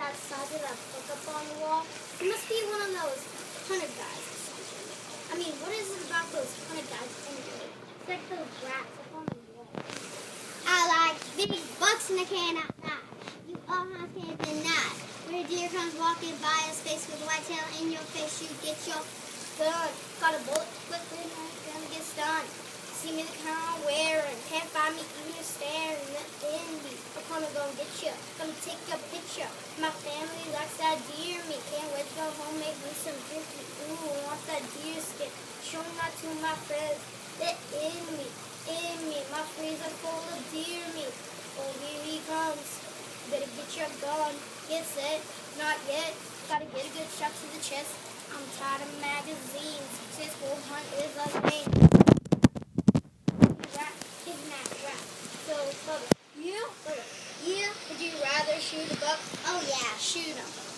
that size of that book up on the wall. He must be one of those hunter guys or something. I mean, what is it about those hunter guys anyway? It's like those rats up on the wall. I like big bucks in a can outside. You all have to deny. When a deer comes walking by a space with a white tail in your face, you get your gun. Got a bullet quickly, and it's gonna get stunned. See me the kind I'm wearing, can't find me even you're staring. In me, I'm gonna go and get you, gonna take your picture. My family likes that deer meat, can't wait to go home, make me some jerky. Ooh, I want that deer skin, show that to my friends. They're in me, my freezer full of deer meat. Oh, here he comes, better get your gun, get set, not yet, gotta get a good shot to the chest. I'm tired of magazines, successful hunt is a thing. So, you? Would you rather shoot a buck? Oh yeah, shoot him.